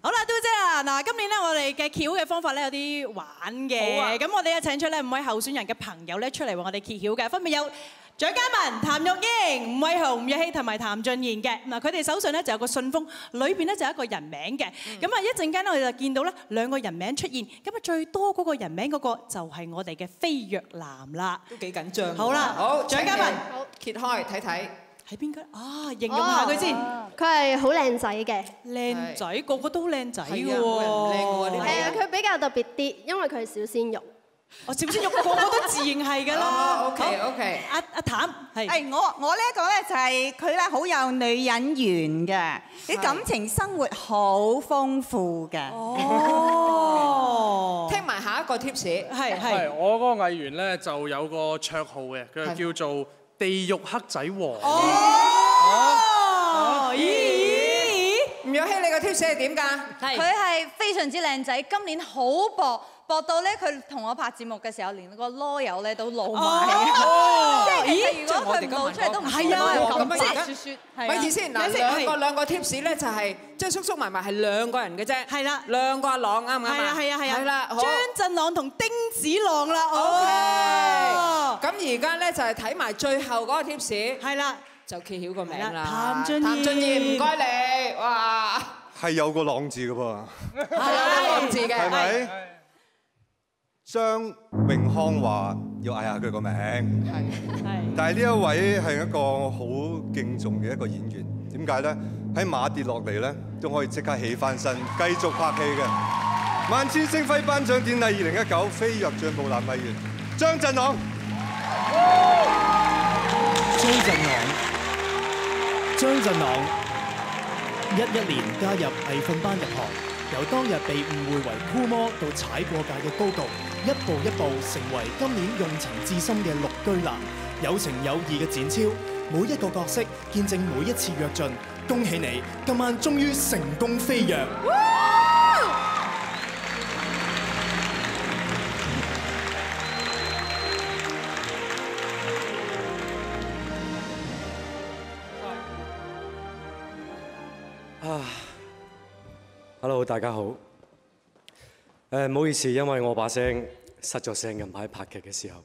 好啦，嘟姐啊，嗱，今年咧我哋嘅揭曉嘅方法咧有啲玩嘅，咁我哋請出咧5位候選人嘅朋友咧出嚟為我哋揭曉嘅，分別有蔣嘉文、譚玉瑛、伍偉豪、吳若希同埋譚俊彥嘅。嗱，佢哋手上咧就有個信封，裏邊咧就有一個人名嘅。咁啊，一陣間咧我哋就見到咧2個人名出現，咁啊最多嗰個人名嗰個就係我哋嘅飛躍男啦。 都幾緊張。 好啦， 好， 蔣嘉文， 好揭開睇睇。 係邊個啊？形容下佢先。 佢係好靚仔嘅。 靚仔，個個都好靚仔嘅喎。 係啊，佢比較特別啲，因為佢係小鮮肉。 我小鮮肉個個都自認係㗎啦。 OK。 阿譚係。 係我呢一個咧就係佢咧好有女人緣嘅，啲感情生活好豐富嘅。 哦。 聽埋下一個 tips。 係。 我嗰個藝員咧就有個綽號嘅，佢就叫做地獄黑仔王。 咦？ 吳若希，你個 tips 係點㗎？ 佢係非常之靚仔，今年好薄到咧，佢同我拍節目嘅時候，連個囉柚咧都露埋。即係其實如果佢唔露出嚟都唔係啊，咁即係雪雪。 咪意思嗱，兩個 tips 咧就係即係縮縮埋埋係2個人嘅啫。 係啦 ，2個阿朗啱唔啱啊？ 係啊。 係啦， 張振朗同丁子朗啦。 OK。咁而家咧就係睇埋最後嗰個 tips。 係啦。 就揭曉個名啦。 譚俊彥， 唔該你，哇！ 係有個朗字嘅噃。 係有個朗字嘅。 係咪？張榮康話要嗌下佢個名，但係呢一位係一個好敬重嘅一個演員，點解咧？喺馬跌落嚟咧，都可以即刻起翻身，繼續拍戲嘅。萬千星輝頒獎典禮2019飛躍進步男藝員張振朗。 張振朗，11年加入藝訓班入行，由當日被誤會為酷魔到踩過界嘅高度，一步一步成為今年用情至深嘅綠居男，有情有義嘅展超，每一個角色見證每一次躍進。恭喜你，今晚終於成功飛躍！ Hello， 大家好。唔好意思，因為我把聲失咗聲，近排拍劇嘅時候。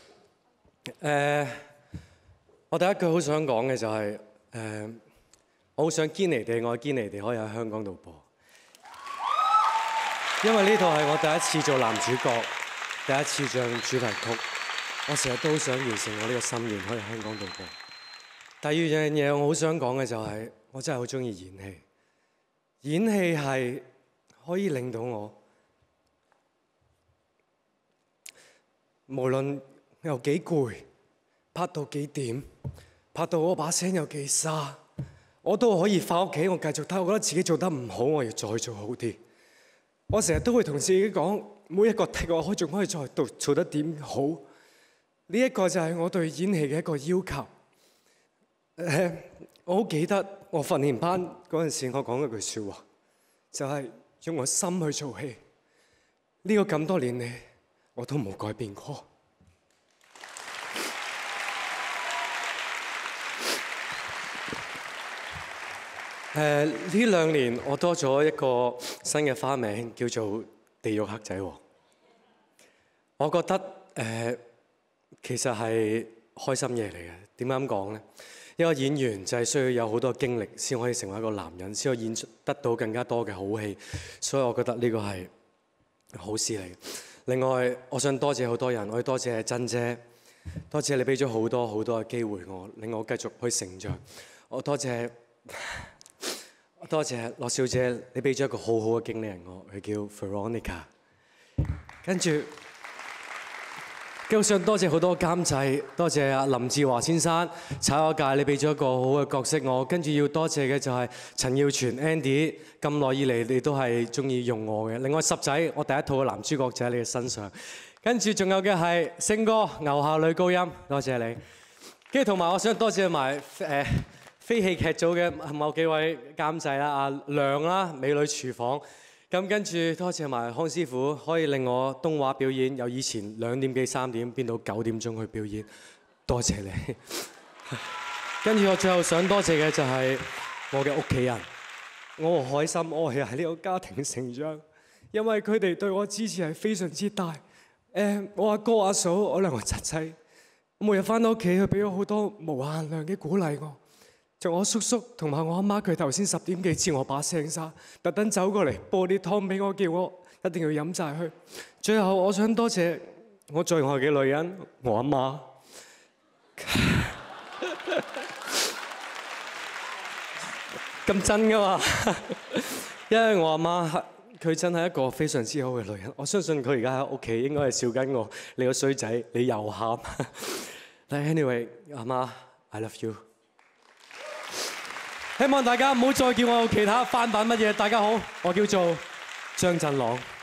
我第一句好想講嘅就係我好想堅尼地愛堅尼地可以喺香港度播，因為呢套係我第一次做男主角，第一次唱主題曲。我成日都好想完成我呢個心願，可以喺香港度播。第二樣嘢我好想講嘅就係，我真係好中意演戲。演戲係可以令到我，無論有幾攰，拍到幾點，拍到我把聲有幾沙，我都可以翻屋企，我繼續睇。我覺得自己做得唔好，我要再做好啲。我成日都會同自己講，每一個 take 我仲可以再做得點好。呢一個就係我對演戲嘅一個要求。我好記得我訓練班嗰陣時，我講一句説話，就係用我心去做戲。呢個咁多年嚟，我都冇改變過。呢2年我多咗一個新嘅花名，叫做地獄黑仔王。我覺得其實係開心嘢嚟嘅。點解咁講呢？一個演員就係需要有好多經歷，先可以成為一個男人，先可以演出得到更加多嘅好戲。所以我覺得呢個係好事嚟嘅。另外，我想多謝好多人，我要多謝珍姐，多謝你俾咗好多好多嘅機會我，令我繼續去成長。我多謝樂小姐，你俾咗一個好好嘅經理人我，佢叫 Veronica。跟住，我想多謝好多監製，多謝阿林志華先生，踩我界，你俾咗一個好嘅角色我。跟住要多謝嘅就係陳耀全 Andy， 咁耐以嚟你都係中意用我嘅。另外十仔，我第一套嘅男主角就喺你嘅身上。跟住仲有嘅係星哥牛下女高音，多謝你。跟住同埋我想多謝埋非戲劇組嘅某幾位監製啦，阿亮啦，美女廚房。咁跟住多謝埋康師傅，可以令我東話表演由以前2點幾3點變到9點鐘去表演，多謝你。跟住我最後想多謝嘅就係我嘅屋企人， 我好開心，我係喺呢個家庭成長，因為佢哋對我支持係非常之大。我阿哥阿嫂，我兩個侄仔，我每日翻到屋企，佢俾咗好多無限量嘅鼓勵我。仲我叔叔同埋我阿媽，佢頭先10點幾知我把聲沙，特登走過嚟煲啲湯俾我，叫我一定要飲晒佢。最後我想多謝我最愛嘅女人，我阿媽。咁真㗎嘛？因為我阿媽佢真係一個非常之好嘅女人，我相信佢而家喺屋企應該係笑緊我。你個衰仔，你又喊。但係 anyway， 阿媽 ，I love you。希望大家唔好再叫我有其他翻版乜嘢。大家好，我叫做張振朗。